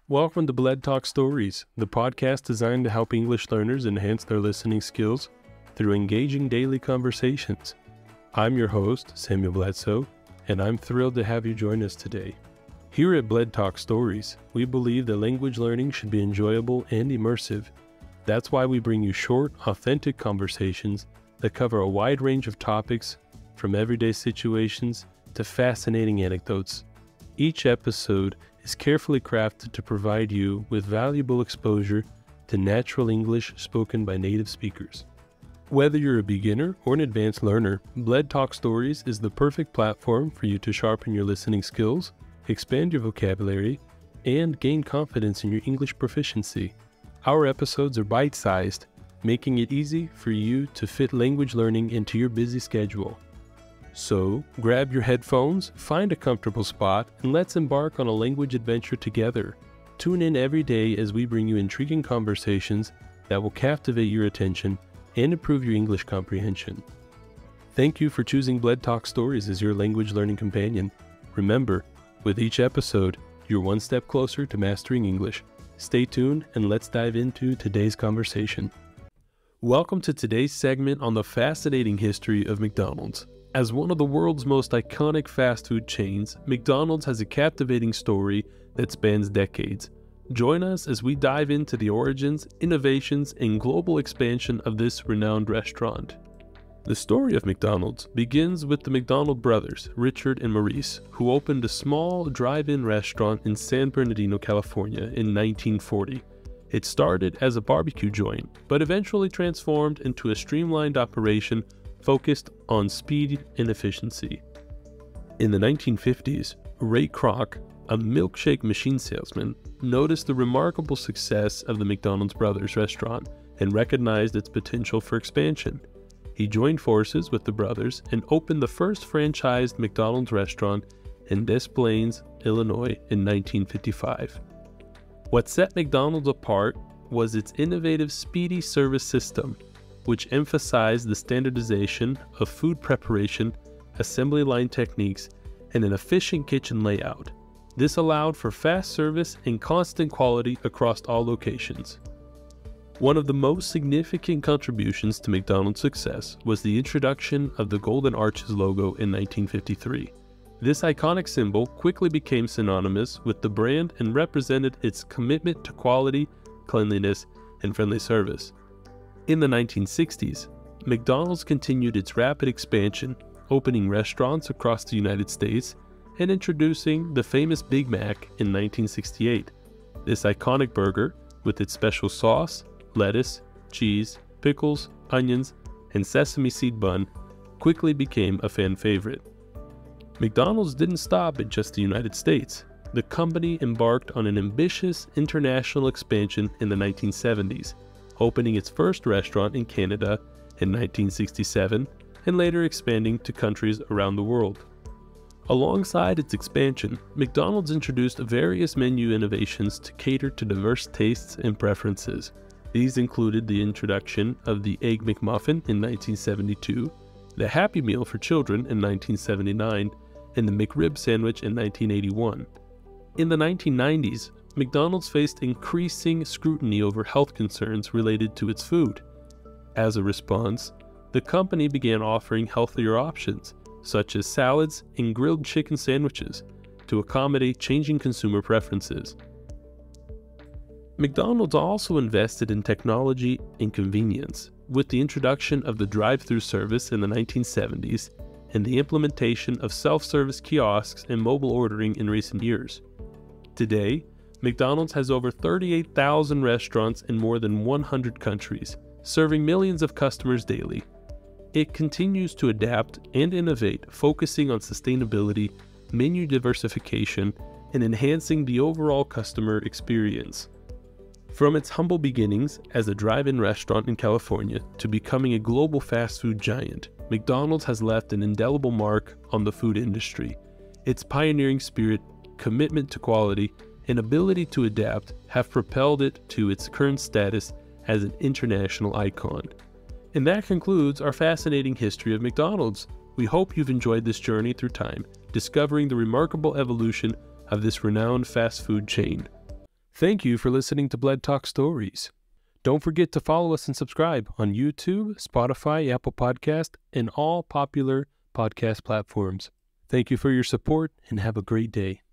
Welcome to Bled Talk Stories, the podcast designed to help English learners enhance their listening skills through engaging daily conversations. I'm your host, Samuel Bledsoe, and I'm thrilled to have you join us today. Here at Bled Talk Stories, we believe that language learning should be enjoyable and immersive. That's why we bring you short, authentic conversations that cover a wide range of topics, from everyday situations to fascinating anecdotes. Each episode is carefully crafted to provide you with valuable exposure to natural English spoken by native speakers. Whether you're a beginner or an advanced learner, Bled Talk Stories is the perfect platform for you to sharpen your listening skills, expand your vocabulary, and gain confidence in your English proficiency. Our episodes are bite-sized, making it easy for you to fit language learning into your busy schedule. So, grab your headphones, find a comfortable spot, and let's embark on a language adventure together. Tune in every day as we bring you intriguing conversations that will captivate your attention and improve your English comprehension. Thank you for choosing Bled Talk Stories as your language learning companion. Remember, with each episode, you're one step closer to mastering English. Stay tuned and let's dive into today's conversation. Welcome to today's segment on the fascinating history of McDonald's. As one of the world's most iconic fast food chains, McDonald's has a captivating story that spans decades. Join us as we dive into the origins, innovations, and global expansion of this renowned restaurant. The story of McDonald's begins with the McDonald brothers, Richard and Maurice, who opened a small drive-in restaurant in San Bernardino, California in 1940. It started as a barbecue joint, but eventually transformed into a streamlined operation focused on speed and efficiency. In the 1950s, Ray Kroc, a milkshake machine salesman, noticed the remarkable success of the McDonald's brothers restaurant and recognized its potential for expansion. He joined forces with the brothers and opened the first franchised McDonald's restaurant in Des Plaines, Illinois in 1955. What set McDonald's apart was its innovative speedy service system, which emphasized the standardization of food preparation, assembly line techniques, and an efficient kitchen layout. This allowed for fast service and constant quality across all locations. One of the most significant contributions to McDonald's success was the introduction of the Golden Arches logo in 1953. This iconic symbol quickly became synonymous with the brand and represented its commitment to quality, cleanliness, and friendly service. In the 1960s, McDonald's continued its rapid expansion, opening restaurants across the United States and introducing the famous Big Mac in 1968. This iconic burger, with its special sauce, lettuce, cheese, pickles, onions, and sesame seed bun, quickly became a fan favorite. McDonald's didn't stop at just the United States. The company embarked on an ambitious international expansion in the 1970s, opening its first restaurant in Canada in 1967 and later expanding to countries around the world. Alongside its expansion, McDonald's introduced various menu innovations to cater to diverse tastes and preferences. These included the introduction of the Egg McMuffin in 1972, the Happy Meal for children in 1979, and the McRib sandwich in 1981. In the 1990s, McDonald's faced increasing scrutiny over health concerns related to its food. As a response, the company began offering healthier options, such as salads and grilled chicken sandwiches, to accommodate changing consumer preferences. McDonald's also invested in technology and convenience, with the introduction of the drive-thru service in the 1970s and the implementation of self-service kiosks and mobile ordering in recent years. Today, McDonald's has over 38,000 restaurants in more than 100 countries, serving millions of customers daily. It continues to adapt and innovate, focusing on sustainability, menu diversification, and enhancing the overall customer experience. From its humble beginnings as a drive-in restaurant in California to becoming a global fast food giant, McDonald's has left an indelible mark on the food industry. Its pioneering spirit, commitment to quality, and ability to adapt have propelled it to its current status as an international icon. And that concludes our fascinating history of McDonald's. We hope you've enjoyed this journey through time, discovering the remarkable evolution of this renowned fast food chain. Thank you for listening to Bled Talk Stories. Don't forget to follow us and subscribe on YouTube, Spotify, Apple Podcast, and all popular podcast platforms. Thank you for your support and have a great day.